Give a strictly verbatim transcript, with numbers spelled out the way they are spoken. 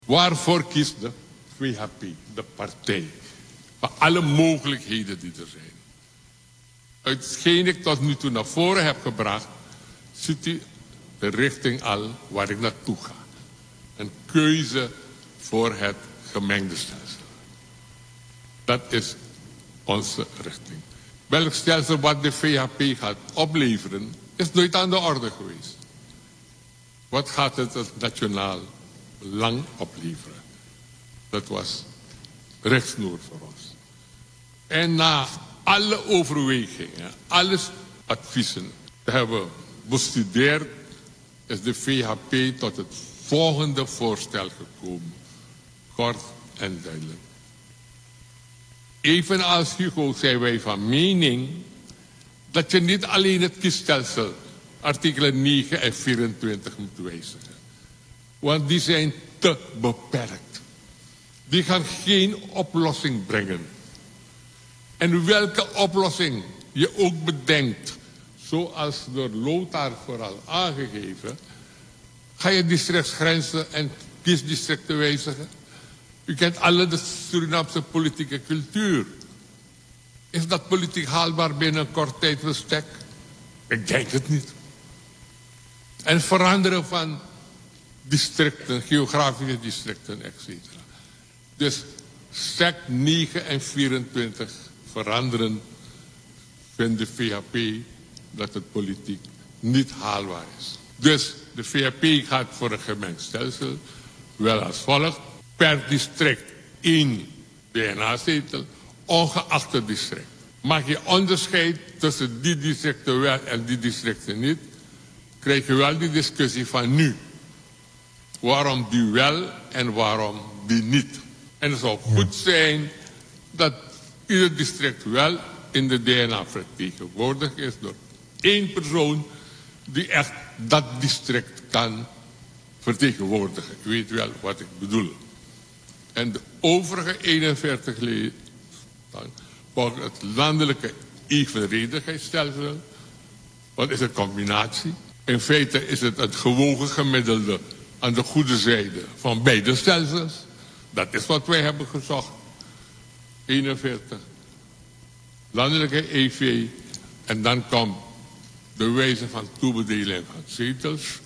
Waarvoor kiest de V H P, de partij? Voor alle mogelijkheden die er zijn. Uit hetgeen ik tot nu toe naar voren heb gebracht, ziet u de richting al waar ik naartoe ga. Een keuze voor het gemengde stelsel. Dat is onze richting. Welk stelsel wat de V H P gaat opleveren, is nooit aan de orde geweest. Wat gaat het als nationaal belang opleveren? Dat was richtsnoer voor ons. En na alle overwegingen, alle adviezen te hebben bestudeerd, is de V H P tot het volgende voorstel gekomen. Kort en duidelijk. Evenals Hugo zijn wij van mening dat je niet alleen het kiesstelsel, artikelen negen en vierentwintig, moet wijzigen. Want die zijn te beperkt. Die gaan geen oplossing brengen. En welke oplossing je ook bedenkt, zoals door Lothar vooral aangegeven, ga je districtsgrenzen en kiesdistricten wijzigen. U kent alle de Surinaamse politieke cultuur. Is dat politiek haalbaar binnen een kort tijdbestek? Ik denk het niet. En veranderen van districten, geografische districten, et cetera. Dus sec negen en vierentwintig veranderen, vindt de V H P dat het politiek niet haalbaar is. Dus de V H P gaat voor een gemengd stelsel, wel als volgt. Per district één D N A-zetel, ongeacht het district. Maak je onderscheid tussen die districten wel en die districten niet, krijg je wel die discussie van nu. Waarom die wel en waarom die niet. En het zou goed zijn dat ieder district wel in de D N A vertegenwoordigd is door één persoon die echt dat district kan vertegenwoordigen. U weet wel wat ik bedoel. En de overige eenenveertig leden volgens het landelijke evenredigheidsstelsel. Wat is een combinatie? In feite is het het gewogen gemiddelde aan de goede zijde van beide stelsels. Dat is wat wij hebben gezocht. eenenveertig. Landelijke E V. En dan komt de wijze van toebedeling van zetels.